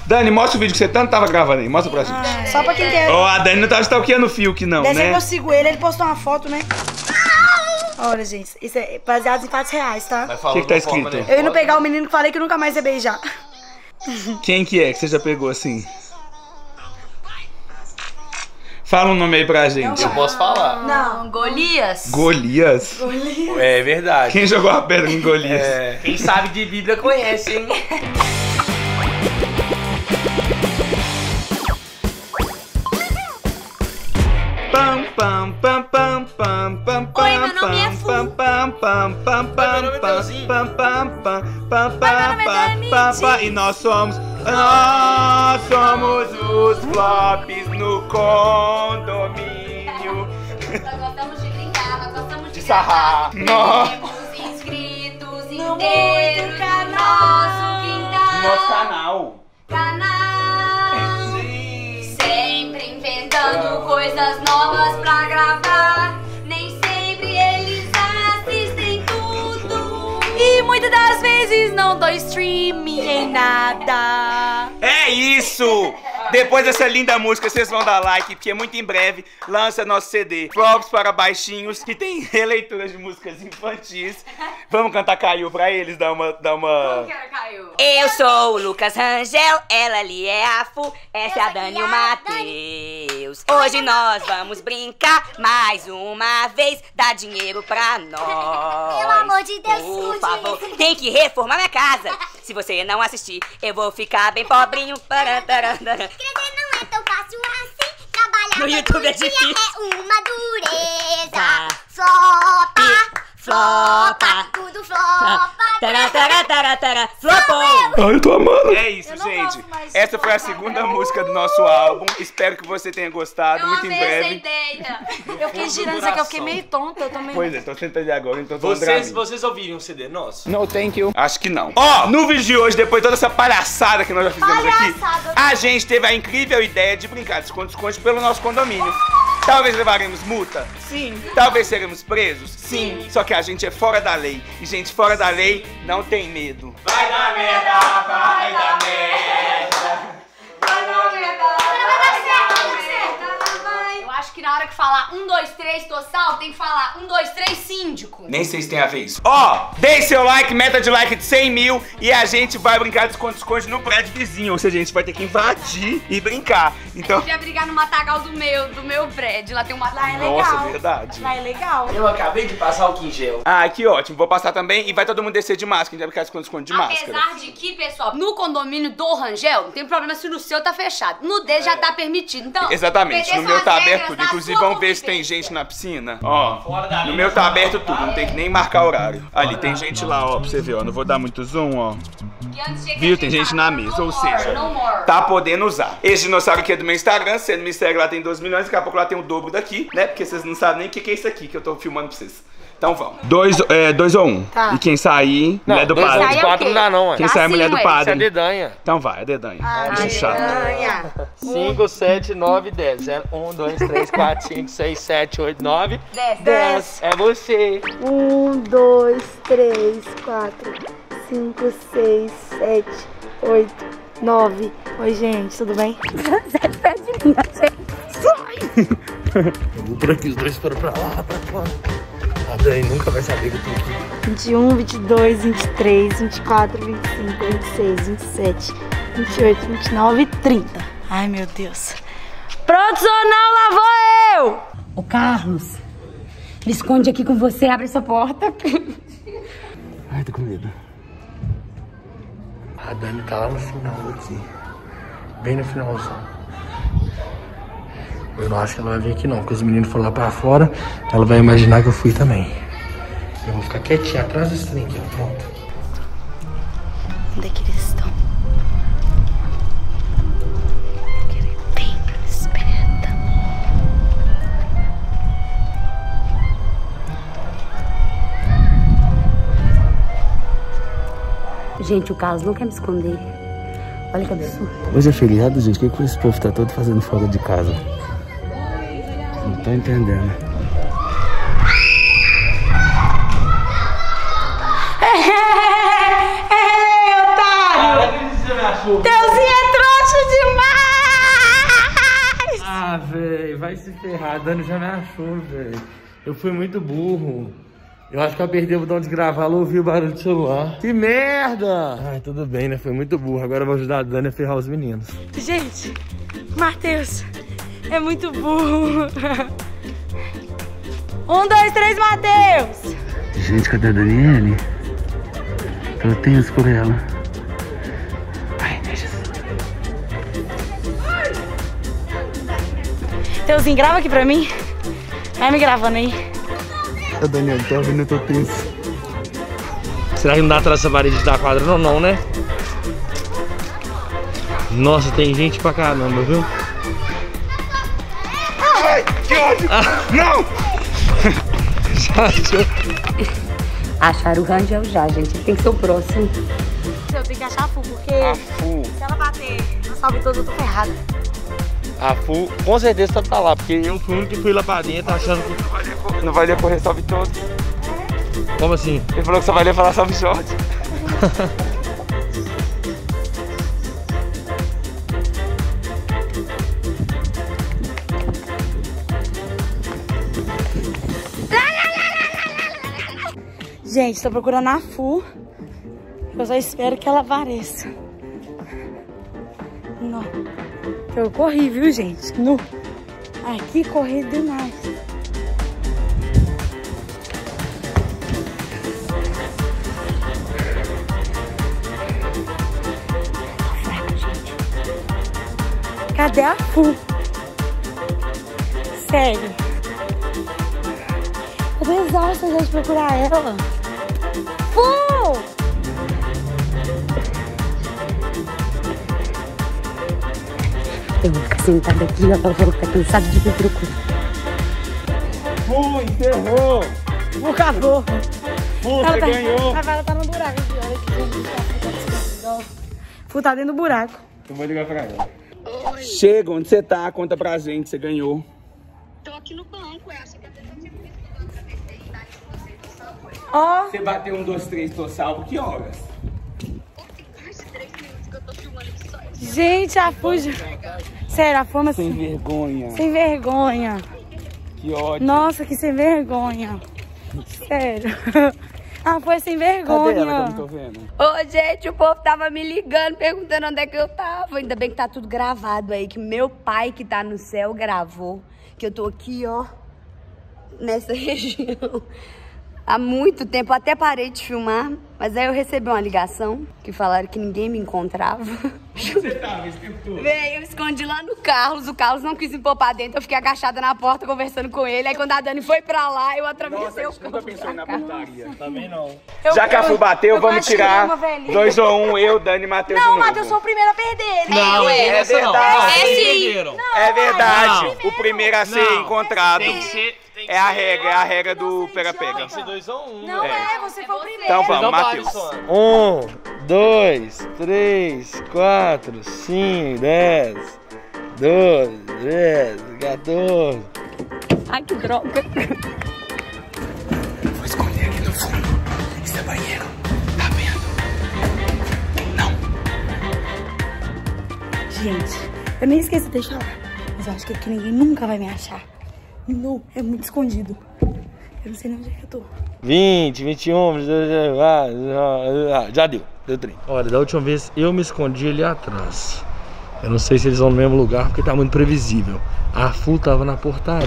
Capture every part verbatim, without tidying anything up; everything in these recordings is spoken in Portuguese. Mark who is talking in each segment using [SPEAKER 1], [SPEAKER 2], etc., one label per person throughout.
[SPEAKER 1] Dani, mostra o vídeo que você tanto tava gravando aí. Mostra pra gente.
[SPEAKER 2] Ah, só pra quem quer.
[SPEAKER 1] Ó, oh, a Dani não tá stalkeando o Fiuk, não,
[SPEAKER 2] Deve
[SPEAKER 1] né?
[SPEAKER 2] ser que eu sigo ele, ele postou uma foto, né? Olha, gente, isso é baseado em fatos reais, tá?
[SPEAKER 1] O que que tá escrito?
[SPEAKER 2] Eu indo pegar o menino que falei que nunca mais ia beijar.
[SPEAKER 1] Quem que é que você já pegou assim? Fala um nome aí pra gente.
[SPEAKER 3] Eu posso falar.
[SPEAKER 2] Não,
[SPEAKER 4] Golias.
[SPEAKER 1] Golias?
[SPEAKER 2] Golias.
[SPEAKER 3] É verdade.
[SPEAKER 1] Quem jogou a pedra em Golias?
[SPEAKER 3] É. Quem sabe de Bíblia conhece, hein?
[SPEAKER 1] Pam, pam, pam, pam, pam, pam, pam.
[SPEAKER 4] Oi, meu nome é Fu.
[SPEAKER 1] Pam, pam, pam, pam, pam,
[SPEAKER 3] meu nome é
[SPEAKER 1] pam,
[SPEAKER 3] Deusinho.
[SPEAKER 1] pam, pam, pam, pam,
[SPEAKER 4] Oi, meu nome é
[SPEAKER 1] pam,
[SPEAKER 4] Dani.
[SPEAKER 1] pam, pam. E nós somos, nós somos os flops no condomínio.
[SPEAKER 4] Nós gostamos de brincar, nós gostamos de
[SPEAKER 1] sarrar. Nós.
[SPEAKER 4] Temos inscritos inteiros no nosso quintal.
[SPEAKER 1] Nosso canal.
[SPEAKER 4] Canal. Sempre inventando coisas novas pra gravar. Nem sempre eles assistem tudo. E muitas das vezes não dou streaming em nada.
[SPEAKER 1] É isso! Depois dessa linda música, vocês vão dar like, porque muito em breve lança nosso C D Flops para Baixinhos, que tem releituras de músicas infantis. Vamos cantar Caiu pra eles, dar uma... Dar uma...
[SPEAKER 4] Eu sou o Lucas Rangel, ela ali é a Fu, essa é a Dani e o Matheus. Hoje nós vamos brincar mais uma vez, dá dinheiro pra nós.
[SPEAKER 5] Pelo amor de Deus,
[SPEAKER 4] por favor, tem que reformar minha casa. Se você não assistir, eu vou ficar bem pobrinho.
[SPEAKER 5] Crescer não é tão fácil assim. Trabalhar
[SPEAKER 4] No YouTube é
[SPEAKER 5] todo dia
[SPEAKER 4] difícil.
[SPEAKER 5] é uma dureza.
[SPEAKER 4] Tá.
[SPEAKER 5] Flopa,
[SPEAKER 4] Flopa.
[SPEAKER 5] tudo flopa.
[SPEAKER 4] Tará, tará, tará, tará, flopou.
[SPEAKER 1] Ai, eu tô amando. É isso,
[SPEAKER 2] Eu não
[SPEAKER 1] gente.
[SPEAKER 2] gosto mais de
[SPEAKER 1] Essa foi a
[SPEAKER 2] flopar,
[SPEAKER 1] segunda
[SPEAKER 2] não.
[SPEAKER 1] música do nosso álbum. Espero que você tenha gostado. Muito em breve.
[SPEAKER 4] ideia.
[SPEAKER 2] Eu fiquei girando, só que eu fiquei meio tonta, eu tô meio...
[SPEAKER 1] Pois é, tô sentando ali agora, então tô
[SPEAKER 3] Vocês, vocês ouviram um C D nosso?
[SPEAKER 1] No, thank you. Acho que não. Ó, no vídeo de hoje, depois de toda essa palhaçada que nós já fizemos
[SPEAKER 2] Palhaçada.
[SPEAKER 1] aqui, a gente teve a incrível ideia de brincar de esconde-esconde pelo nosso condomínio. Talvez levaremos multa? Sim. Talvez seremos presos? Sim. Só que a gente é fora da lei. E gente fora da lei não tem medo. Vai dar merda, vai dar merda.
[SPEAKER 4] Vai dar merda. Vai dar certo, vai dar certo. Eu acho que na hora que falar um, dois, três, tossal, tem que falar um, dois, três, síndico.
[SPEAKER 1] Nem sei se tem a ver isso. Ó, deixe seu like, meta de like de cem mil e a gente vai brincar de esconde-esconde no prédio vizinho. Ou seja, a gente vai ter que invadir e brincar. Então...
[SPEAKER 4] A gente ia brigar no matagal do meu, do meu prédio. Lá tem um matagal.
[SPEAKER 2] Lá é legal.
[SPEAKER 1] Nossa, verdade.
[SPEAKER 2] Lá é legal.
[SPEAKER 3] Eu acabei de passar o quingel.
[SPEAKER 1] Ah, que ótimo. Vou passar também e vai todo mundo descer de máscara. A gente vai brincar de esconde-esconde de máscara.
[SPEAKER 4] Apesar de que, pessoal, no condomínio do Rangel, não tem problema se no seu tá fechado. No dele já tá permitido. Então,
[SPEAKER 1] Exatamente, no
[SPEAKER 4] obedeçam
[SPEAKER 1] meu
[SPEAKER 4] as
[SPEAKER 1] tá
[SPEAKER 4] regras
[SPEAKER 1] aberto tudo.
[SPEAKER 4] da
[SPEAKER 1] Inclusive,
[SPEAKER 4] sua
[SPEAKER 1] vamos ver se tem
[SPEAKER 4] convivência.
[SPEAKER 1] gente na piscina. Ó,
[SPEAKER 3] Fora da
[SPEAKER 1] no
[SPEAKER 3] linha,
[SPEAKER 1] meu tá
[SPEAKER 3] fora
[SPEAKER 1] aberto
[SPEAKER 3] da
[SPEAKER 1] tudo. Não tem que nem marcar horário. Ali, tem gente lá, ó, pra você ver, ó. Não vou dar muito zoom, ó.
[SPEAKER 4] Que antes de
[SPEAKER 1] Viu? Tem
[SPEAKER 4] chegar,
[SPEAKER 1] gente na mesa,
[SPEAKER 4] no
[SPEAKER 1] ou
[SPEAKER 4] more,
[SPEAKER 1] seja,
[SPEAKER 4] no more.
[SPEAKER 1] tá podendo usar. Esse dinossauro aqui é do meu Instagram. Se você não me segue lá, tem doze milhões. Daqui a pouco lá tem o dobro daqui, né? Porque vocês não sabem nem o que que é isso aqui que eu tô filmando pra vocês. Então vamos. Dois, é, dois ou um.
[SPEAKER 2] Tá.
[SPEAKER 1] E quem sair, mulher do
[SPEAKER 3] dois,
[SPEAKER 1] padre.
[SPEAKER 3] dois, quatro não dá não, ué.
[SPEAKER 1] Quem
[SPEAKER 4] Dá
[SPEAKER 1] sair,
[SPEAKER 4] sim,
[SPEAKER 1] mulher do
[SPEAKER 4] ué.
[SPEAKER 3] Isso é
[SPEAKER 1] padre.
[SPEAKER 3] dedanha.
[SPEAKER 1] Então vai, é dedanha.
[SPEAKER 2] Ah,
[SPEAKER 1] Bicho chato.
[SPEAKER 2] dedanha.
[SPEAKER 3] cinco, sete, nove, dez. um, dois, três, quatro, cinco, seis, sete, oito, nove.
[SPEAKER 4] Dez.
[SPEAKER 3] dez. É você.
[SPEAKER 2] Um, dois, três, quatro, cinco, seis, sete, oito, nove. Oi, gente, tudo bem?
[SPEAKER 3] Eu vou por aqui, os dois foram pra lá, pra fora. A Dani nunca vai saber que eu tô aqui.
[SPEAKER 2] vinte e um, vinte e dois, vinte e três, vinte e quatro, vinte e cinco, vinte e seis, vinte e sete, vinte e oito, vinte e nove e trinta. Ai, meu Deus. Prontos ou não, lá vou eu!
[SPEAKER 6] Ô Carlos, me esconde aqui com você, abre essa porta.
[SPEAKER 3] Ai, tô com medo. A Dani tá lá no final aqui. Bem no finalzão. Eu não acho que ela vai vir aqui não, porque os meninos foram lá pra fora, ela vai imaginar que eu fui também. Eu vou ficar quietinho atrás desse trem aqui, ó, pronto.
[SPEAKER 2] Onde é que eles estão? Quero ir bem esperta.
[SPEAKER 6] Gente, o Carlos não quer me esconder. Olha que absurdo.
[SPEAKER 7] Hoje é feriado, gente. O que, que esse povo tá todo fazendo fora de casa? Não tô entendendo.
[SPEAKER 2] Ei, otário! Deusinho é trouxa!
[SPEAKER 3] vai se ferrar. A Dani já me achou, velho. Eu fui muito burro. Eu acho que eu perdi o botão de gravar, ela ouviu o barulho do celular. Que merda! Ai, tudo bem, né? Foi muito burro. Agora eu vou ajudar a Dani a ferrar os meninos.
[SPEAKER 2] Gente, Matheus é muito burro. Um, dois, três, Matheus!
[SPEAKER 7] Gente, cadê a Daniele? Tô tenso por ela. Ai, deixa.
[SPEAKER 2] Teuzinho, grava aqui pra mim. Vai me gravando aí.
[SPEAKER 3] Ô, Daniel, tá ouvindo? Eu tô tenso. Será que não dá atrás dessa parede da quadra? Não, não, né? Nossa, tem gente pra caramba, viu?
[SPEAKER 1] Ai, que ódio!
[SPEAKER 3] Ah.
[SPEAKER 1] Não!
[SPEAKER 6] Acharam o Rangel já, gente. Tem que ser o próximo.
[SPEAKER 2] Eu tenho que achar a Fu, porque
[SPEAKER 1] A Fu.
[SPEAKER 2] se ela bater no salve todo, eu tô ferrada.
[SPEAKER 3] A Fu com certeza tá pra lá, porque eu fui o único que fui lá pra dentro achando que...
[SPEAKER 1] Não vai ler correr salve todo.
[SPEAKER 3] Como assim?
[SPEAKER 1] Ele falou que só vai ler falar salve Jorge.
[SPEAKER 2] Gente, tô procurando a Fu. Eu só espero que ela apareça. Não. Eu corri, viu, gente? No. Aqui corri demais. Cadê a Fu? Sério. Eu tô exausta já de procurar ela. Fu!
[SPEAKER 6] Eu vou ficar sentada aqui, ó. Ela falou que tá cansada de me procurar.
[SPEAKER 1] Fu, encerrou!
[SPEAKER 2] Fu, acabou.
[SPEAKER 1] Fu,
[SPEAKER 2] Ela
[SPEAKER 1] você
[SPEAKER 2] tá,
[SPEAKER 1] ganhou!
[SPEAKER 2] a vara tá no buraco aqui, olha que Fu tá dentro do buraco.
[SPEAKER 1] Eu vou ligar pra ela. Chega, onde você tá? Conta pra gente, você ganhou.
[SPEAKER 5] Tô aqui no banco, é. Você quer ter tanto tempo que
[SPEAKER 2] Ó.
[SPEAKER 1] Você bateu um, dois, três, tô salvo, que horas?
[SPEAKER 5] mais de três minutos que eu tô filmando aqui só.
[SPEAKER 2] Gente, a Fu... Sério, a fama
[SPEAKER 1] Sem
[SPEAKER 2] sem...
[SPEAKER 1] vergonha.
[SPEAKER 2] sem vergonha.
[SPEAKER 1] Que ódio.
[SPEAKER 2] Nossa, que sem vergonha. Sério. Ah, foi sem
[SPEAKER 1] Cadê
[SPEAKER 2] vergonha.
[SPEAKER 1] ela que eu não tô vendo?
[SPEAKER 4] Ô, gente, o povo tava me ligando, perguntando onde é que eu tava. Ainda bem que tá tudo gravado aí, que meu pai que tá no céu gravou. Que eu tô aqui, ó, nessa região. Há muito tempo, eu até parei de filmar, mas aí eu recebi uma ligação que falaram que ninguém me encontrava.
[SPEAKER 1] Onde você tava esse tempo todo?
[SPEAKER 4] Véi, eu escondi lá no Carlos, o Carlos não quis me pôr pra dentro, eu fiquei agachada na porta conversando com ele. Aí quando a Dani foi pra lá, eu atravessei
[SPEAKER 1] Nossa,
[SPEAKER 4] o
[SPEAKER 1] nunca
[SPEAKER 4] campo
[SPEAKER 1] pensou
[SPEAKER 4] pra
[SPEAKER 1] na
[SPEAKER 4] cá.
[SPEAKER 1] putaria.
[SPEAKER 3] Também não.
[SPEAKER 2] Eu-
[SPEAKER 1] Já que a Fu bateu,
[SPEAKER 2] eu
[SPEAKER 1] vamos
[SPEAKER 2] quase
[SPEAKER 1] tirar
[SPEAKER 2] tirei uma velhinha.
[SPEAKER 1] dois ou um, eu, Dani e Matheus de
[SPEAKER 2] Não,
[SPEAKER 1] novo.
[SPEAKER 2] Matheus, eu sou o primeiro a perder, né?
[SPEAKER 3] Não,
[SPEAKER 4] é,
[SPEAKER 3] essa não.
[SPEAKER 1] verdade.
[SPEAKER 3] Não,
[SPEAKER 4] É
[SPEAKER 3] vocês
[SPEAKER 4] sim.
[SPEAKER 3] entenderam.
[SPEAKER 1] É verdade,
[SPEAKER 3] Não.
[SPEAKER 1] o primeiro a ser
[SPEAKER 3] Não.
[SPEAKER 1] encontrado.
[SPEAKER 3] Tem que ser... Tem que
[SPEAKER 1] É a
[SPEAKER 3] ser-
[SPEAKER 1] regra, é a regra do pega-pega.
[SPEAKER 3] Tem que ser dois ou um.
[SPEAKER 2] Não
[SPEAKER 3] né?
[SPEAKER 2] é, você foi o primeiro.
[SPEAKER 1] Então
[SPEAKER 3] Vocês
[SPEAKER 1] vamos,
[SPEAKER 3] não
[SPEAKER 1] Matheus.
[SPEAKER 3] parecem, Um, dois, três, quatro, cinco, dez, doze, treze, quatorze.
[SPEAKER 4] Ai, que droga.
[SPEAKER 1] Vou esconder aqui no fundo. Isso é banheiro. Tá vendo? Não.
[SPEAKER 2] Gente, eu nem esqueci de deixar lá. Mas eu acho que aqui ninguém nunca vai me achar. Não, é muito escondido. Eu não sei nem onde é que eu tô.
[SPEAKER 3] vinte, vinte e um, já deu, deu trinta. Olha, da última vez eu me escondi ali atrás. Eu não sei se eles vão no mesmo lugar porque tá muito previsível. A Fu tava na portaria.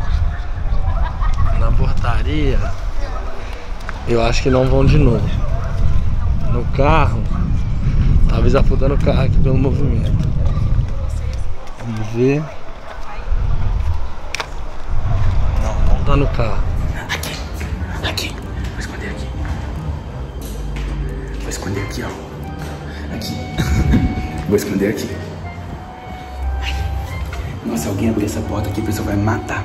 [SPEAKER 3] Na portaria. Eu acho que não vão de novo. No carro. Talvez a Fu tá no carro aqui pelo movimento. Vamos ver. Não, não tá no carro.
[SPEAKER 1] Aqui. Vou esconder aqui. Vou esconder aqui, ó. Aqui. Vou esconder aqui. Nossa, se alguém abrir essa porta aqui, a pessoa vai me matar.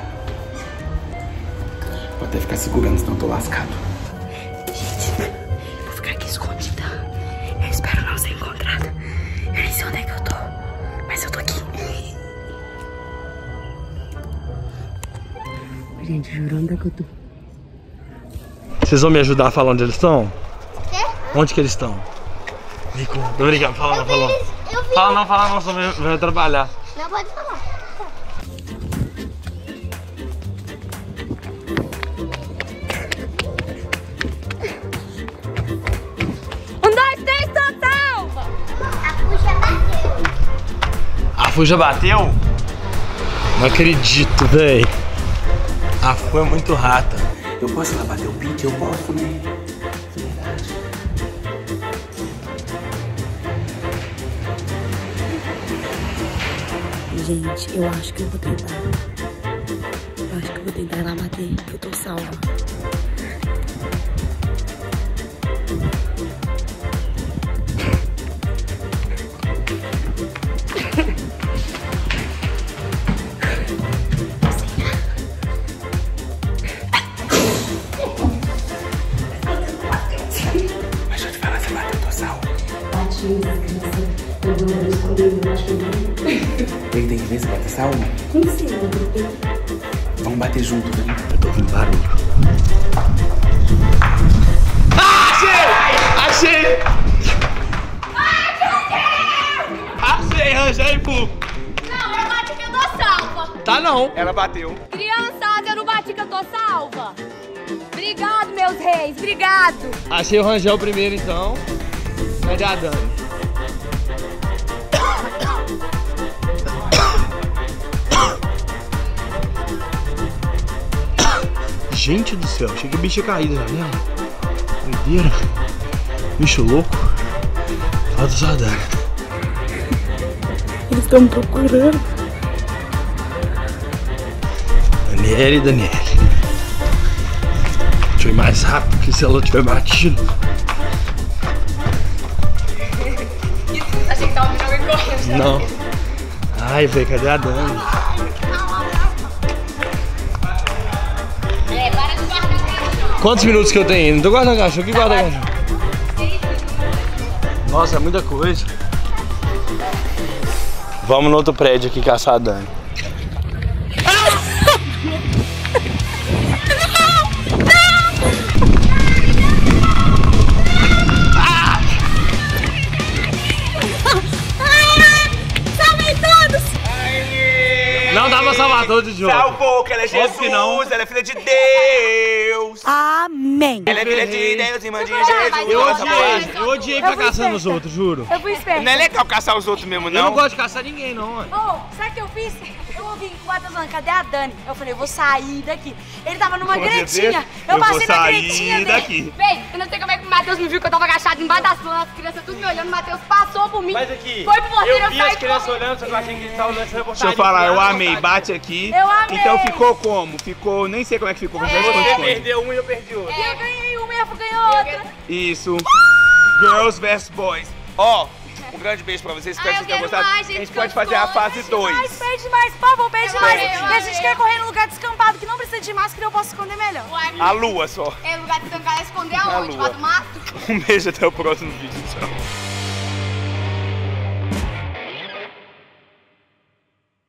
[SPEAKER 1] Vou até ficar segurando, senão eu tô lascado.
[SPEAKER 2] Gente, vou ficar aqui escondida. Eu espero não ser encontrada. Eu nem sei onde é que eu tô. Mas eu tô aqui.
[SPEAKER 6] Gente, juro, onde é que eu tô?
[SPEAKER 3] Vocês vão me ajudar a falar onde eles estão? Onde que eles estão? Nico, tô brincando, fala não, fala não.
[SPEAKER 5] Eu vi.
[SPEAKER 3] Fala não, fala não, só vai trabalhar.
[SPEAKER 5] Não pode falar.
[SPEAKER 3] Fu já bateu? Não acredito, véi. A Fu é muito rata.
[SPEAKER 1] Eu posso ir lá bater o pique? Eu posso, né? Verdade.
[SPEAKER 6] Gente, eu acho que eu vou tentar. Eu acho que eu vou tentar ir lá bater, que eu tô salva.
[SPEAKER 1] Mas deixa eu te falar, você bateu, eu tô salvo.
[SPEAKER 6] Bati, eu vou responder, eu acho que eu não.
[SPEAKER 1] Tem, tem que ver se bate salvo.
[SPEAKER 6] Tem que ser, eu vou ter.
[SPEAKER 1] Vamos bater junto, né?
[SPEAKER 3] Eu tô ouvindo barulho. Ah, achei! Achei! Achei, Rangel e Fu.
[SPEAKER 8] Não, eu bati que eu tô salva.
[SPEAKER 3] Tá não.
[SPEAKER 1] Ela bateu.
[SPEAKER 8] Criançada, eu não bati que eu tô salva. Obrigado, meus reis, obrigado.
[SPEAKER 3] Achei o Rangel primeiro, então. Cadê a Dani? Gente do céu, achei que o bicho ia cair da janela. Doideira. Bicho louco. Fala do Zadar.
[SPEAKER 6] Eles estão me procurando.
[SPEAKER 3] Daniele, Daniele. Deixa eu ir mais rápido, porque se ela tiver batido.
[SPEAKER 8] Achei que tava me jogando correndo.
[SPEAKER 3] Não. Ai, velho, cadê a Dani?
[SPEAKER 8] É, para de guardar cachorro.
[SPEAKER 3] Quantos minutos que eu tenho ainda? Não tô guardando cachorro, que guarda cachorro? Nossa, é muita coisa. Vamos no outro prédio aqui caçar a Dani. Não dá pra salvar todos, Diogo.
[SPEAKER 1] Salvou, que ela é Jesus,
[SPEAKER 3] que não.
[SPEAKER 1] ela é filha de Deus.
[SPEAKER 2] Amém.
[SPEAKER 1] Ela é filha de Deus, irmã de Jesus.
[SPEAKER 3] Eu odiei, eu odiei ficar caçando os outros, juro.
[SPEAKER 2] Eu fui esperta.
[SPEAKER 1] Não é legal caçar os outros mesmo,
[SPEAKER 3] Eu não
[SPEAKER 1] não?
[SPEAKER 3] gosto de caçar ninguém, não, mano.
[SPEAKER 2] Ô, sabe o que eu fiz? Eu ouvi o Matheus falando, cadê a Dani? Eu falei, eu vou sair daqui. Ele tava numa
[SPEAKER 3] Você
[SPEAKER 2] gretinha.
[SPEAKER 3] vê?
[SPEAKER 2] Eu
[SPEAKER 3] Eu
[SPEAKER 2] passei
[SPEAKER 3] vou
[SPEAKER 2] na
[SPEAKER 3] sair
[SPEAKER 2] gretinha dele.
[SPEAKER 3] daqui.
[SPEAKER 8] Véi, eu não sei como é que o Matheus me viu, que eu tava agachado embaixo das plantas, as crianças tudo me olhando, o Matheus passou por mim.
[SPEAKER 9] Mas aqui,
[SPEAKER 8] Foi pro porteiro,
[SPEAKER 9] eu vi
[SPEAKER 8] saí
[SPEAKER 9] as crianças
[SPEAKER 8] correndo.
[SPEAKER 9] olhando, só que eu achei que eles estavam olhando essa reportagem.
[SPEAKER 1] Deixa eu falar, eu
[SPEAKER 9] Fiaram à
[SPEAKER 1] amei,
[SPEAKER 9] vontade.
[SPEAKER 1] bate aqui.
[SPEAKER 2] Eu amei.
[SPEAKER 1] Então ficou como? Ficou, nem sei como é que ficou.
[SPEAKER 9] Você perdeu um e eu perdi outro.
[SPEAKER 2] Eu ganhei uma e a Fu ganhou outra.
[SPEAKER 1] Isso. Girls versus Boys. Ó, um grande beijo pra vocês, espero
[SPEAKER 8] Ah,
[SPEAKER 1] que vocês
[SPEAKER 8] eu
[SPEAKER 1] tenham
[SPEAKER 8] quero
[SPEAKER 1] gostado.
[SPEAKER 8] mais,
[SPEAKER 1] a gente
[SPEAKER 8] gente,
[SPEAKER 1] pode
[SPEAKER 8] que
[SPEAKER 1] fazer a
[SPEAKER 8] eu
[SPEAKER 1] fase
[SPEAKER 2] Mas
[SPEAKER 1] dois.
[SPEAKER 2] pede mais, por favor, pede
[SPEAKER 8] Eu
[SPEAKER 2] mais.
[SPEAKER 8] amei, eu
[SPEAKER 2] Porque a gente
[SPEAKER 8] amei.
[SPEAKER 2] quer correr num lugar descampado que não precisa de máscara e eu posso esconder melhor.
[SPEAKER 8] Uai,
[SPEAKER 1] A lua só.
[SPEAKER 8] é lugar de tancar, esconder
[SPEAKER 1] A
[SPEAKER 8] aonde?
[SPEAKER 1] lua.
[SPEAKER 8] Debaixo do mato?
[SPEAKER 1] Um beijo, até o próximo vídeo. Tchau.